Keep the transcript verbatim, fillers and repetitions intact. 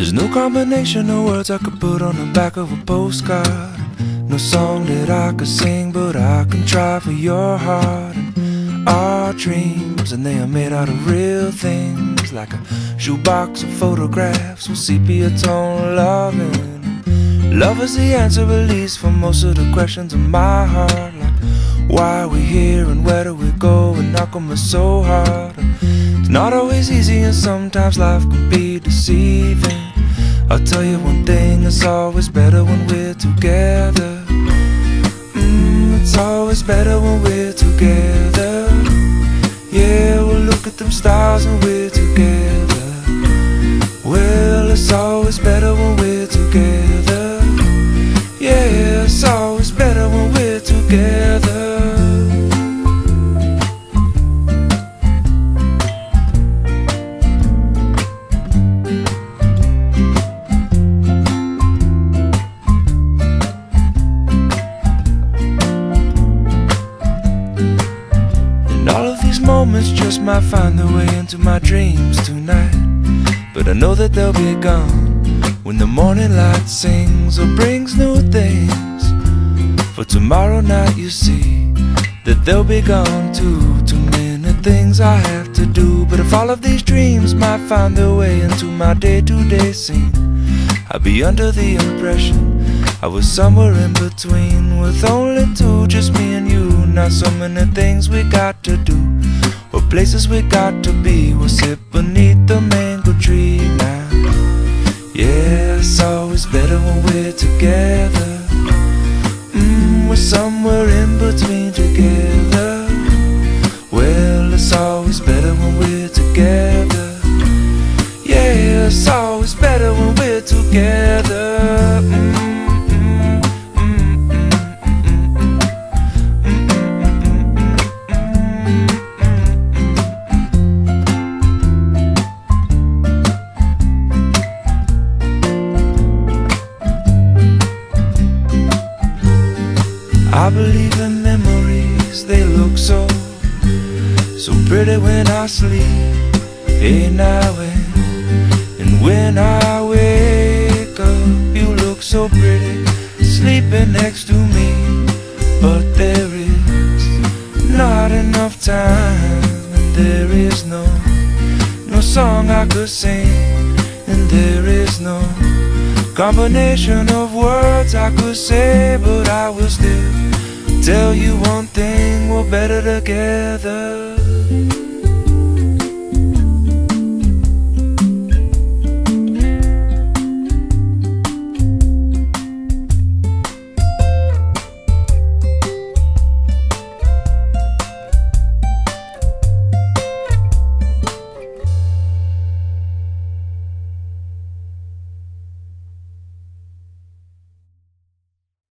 There's no combination of words I could put on the back of a postcard. No song that I could sing, but I can try for your heart. And our dreams, and they are made out of real things, like a shoebox of photographs with sepia tone loving. Love is the answer, at least, for most of the questions in my heart, like why are we here and where do we go, and how come it's so hard. It's not always easy, and sometimes life can be deceiving. I'll tell you one thing, it's always better when we're together. Mm, it's always better when we're together. Yeah, we'll look at them stars when we're together. Well, it's always better when we're together. Yeah, it's always better when we're together. Moments just might find their way into my dreams tonight, but I know that they'll be gone when the morning light sings or brings new things. For tomorrow night you see that they'll be gone too. Too many things I have to do, but if all of these dreams might find their way into my day-to-day scene, I'd be under the impression I was somewhere in between, with only two, just me and you. Not so many things we got to do, or places we got to be. We'll sit beneath the mango tree now. Yeah, it's always better when we're together. Mm, we're somewhere in between together. Well, it's always better when we're together. Yeah, it's always better when we're together. Mm. I believe in memories, they look so, so pretty when I sleep. Hey now and, and when I wake up, you look so pretty, sleeping next to me. But there is not enough time, and there is no, no song I could sing, and there is no combination of words I could say, but I will still tell you one thing, we're better together.